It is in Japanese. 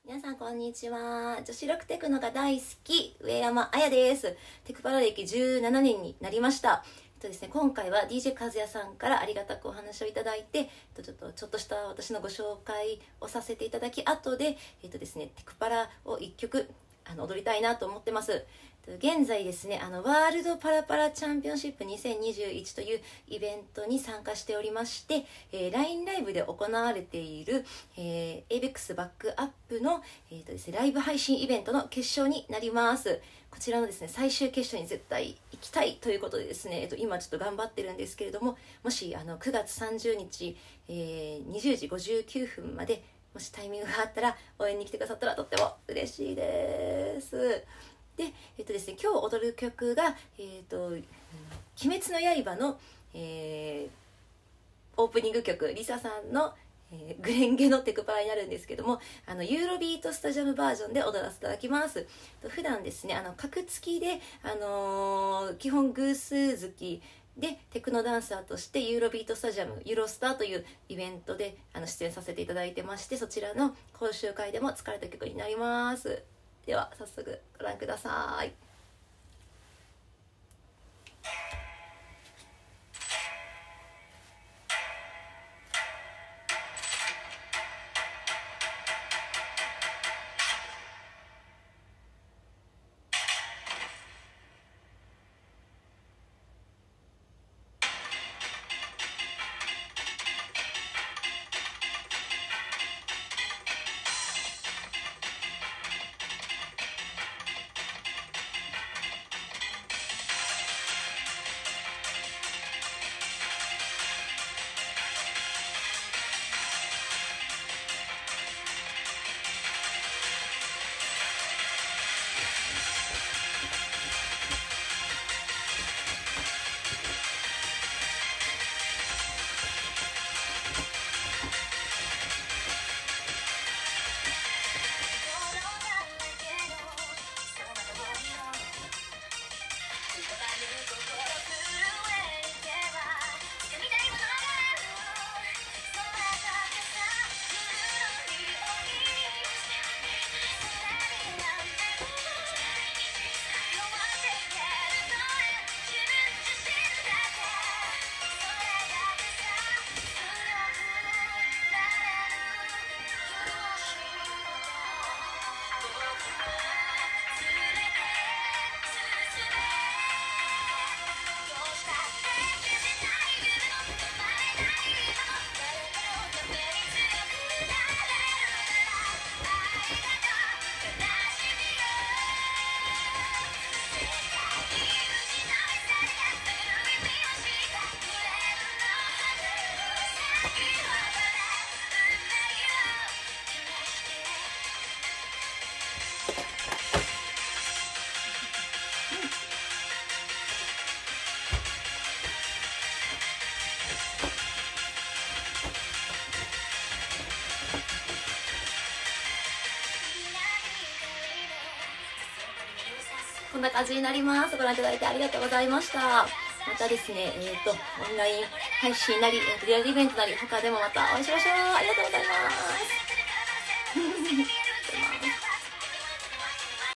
皆さんこんにちは。女子力テクノが大好き上山彩です。テクパラ歴17年になりました。ですね、今回は DJ 和也さんからありがたくお話をいただいて、ちょっとした私のご紹介をさせていただき、後でですね、テクパラを1曲踊りたいなと思ってます。現在ですね、ワールドパラパラチャンピオンシップ2021というイベントに参加しておりまして、LINE ライブで行われている、ABEX バックアップの、ですね、ライブ配信イベントの決勝になります。こちらのですね、最終決勝に絶対行きたいということでですね、今ちょっと頑張ってるんですけれども、もし9月30日、20時59分までもしタイミングがあったら応援に来てくださったらとっても嬉しいです。で、ですね、今日踊る曲が、鬼滅の刃の、オープニング曲、リサさんの、グレンゲのテクパラになるんですけども、ユーロビートスタジアムバージョンで踊らせていただきます。普段ですね、格付きで、基本偶数月でテクノダンサーとしてユーロビートスタジアムユーロスターというイベントで出演させていただいてまして、そちらの講習会でも使われた曲になります。では早速ご覧ください。こんな感じになります。ご覧いただいてありがとうございました。またですね、オンライン配信なり、リアルイベントなり、他でもまたお会いしましょう。ありがとうございます。